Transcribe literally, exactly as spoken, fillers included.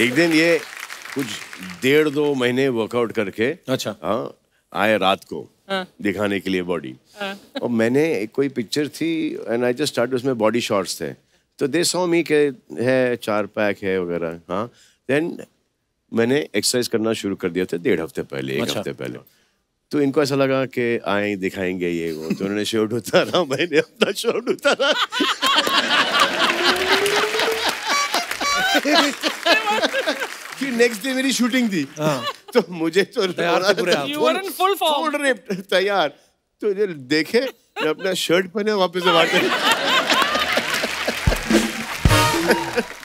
एक दिन ये कुछ डेढ़ दो महीने वर्कआउट करके अच्छा हाँ आए रात को हाँ. दिखाने के लिए बॉडी हाँ. और मैंने एक कोई पिक्चर थी एंड आई जस्ट स्टार्ट उसमें बॉडी शॉट्स थे तो दे सॉ मी के है चार पैक है वगैरह हाँ देन मैंने एक्सरसाइज करना शुरू कर दिया था डेढ़ हफ्ते पहले एक अच्छा. हफ्ते पहले तो इनको ऐसा लगा कि आए दिखाएंगे ये वो तो उन्होंने शर्ट उतारा मैंने अपना शर्ट उतारा कि नेक्स्ट डे मेरी शूटिंग थी हाँ. तो मुझे तो तैयार थे पूरे फुल फॉर्म तैयार तो देखे मैं अपना शर्ट पहने वापस से बाहर